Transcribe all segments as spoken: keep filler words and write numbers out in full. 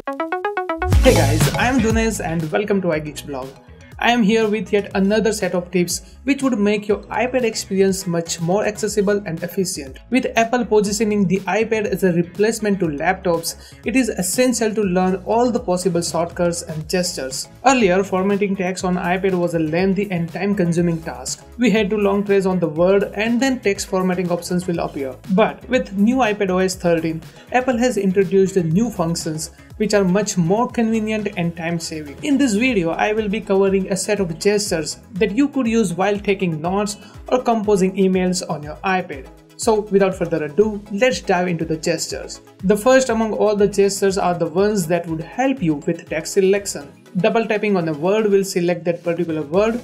Hey guys, I am Dunes and welcome to iGeeks blog. I am here with yet another set of tips which would make your iPad experience much more accessible and efficient. With Apple positioning the iPad as a replacement to laptops, it is essential to learn all the possible shortcuts and gestures. Earlier, formatting text on iPad was a lengthy and time-consuming task. We had to long trace on the word and then text formatting options will appear. But with new iPadOS thirteen, Apple has introduced new functions which are much more convenient and time-saving. In this video, I will be covering a set of gestures that you could use while taking notes or composing emails on your iPad. So without further ado, let's dive into the gestures. The first among all the gestures are the ones that would help you with text selection. Double tapping on a word will select that particular word.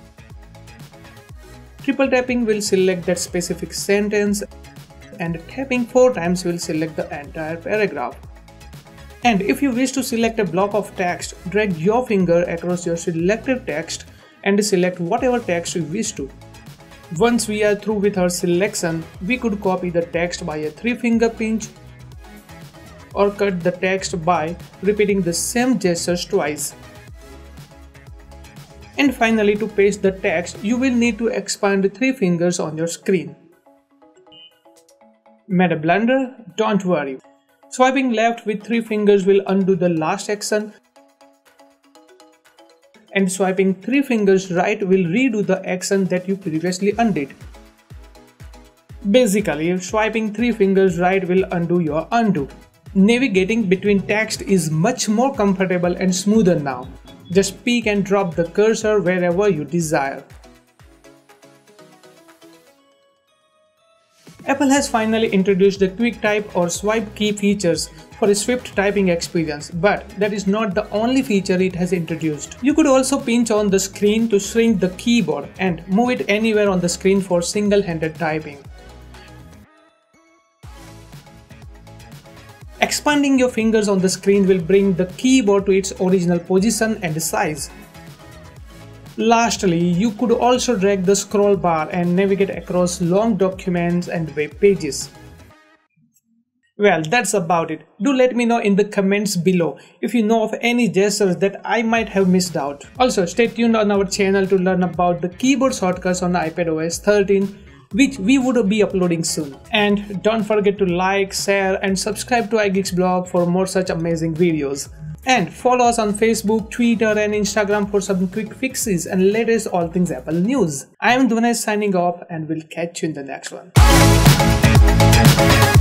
Triple tapping will select that specific sentence, and tapping four times will select the entire paragraph. And if you wish to select a block of text, drag your finger across your selected text and select whatever text you wish to. Once we are through with our selection, we could copy the text by a three finger pinch or cut the text by repeating the same gestures twice. And finally, to paste the text, you will need to expand three fingers on your screen. Made a blunder? Don't worry. Swiping left with three fingers will undo the last action, and swiping three fingers right will redo the action that you previously undid. Basically, swiping three fingers right will undo your undo. Navigating between text is much more comfortable and smoother now. Just pick and drop the cursor wherever you desire. Apple has finally introduced the quick type or swipe key features for a swift typing experience, but that is not the only feature it has introduced. You could also pinch on the screen to shrink the keyboard and move it anywhere on the screen for single-handed typing. Expanding your fingers on the screen will bring the keyboard to its original position and size. Lastly, you could also drag the scroll bar and navigate across long documents and web pages. Well, that's about it. Do let me know in the comments below if you know of any gestures that I might have missed out. Also, stay tuned on our channel to learn about the keyboard shortcuts on iPadOS thirteen, which we would be uploading soon. And don't forget to like, share and subscribe to iGeeks blog for more such amazing videos. And follow us on Facebook, Twitter and Instagram for some quick fixes and latest all things Apple news. I am Dunes signing off and we'll catch you in the next one.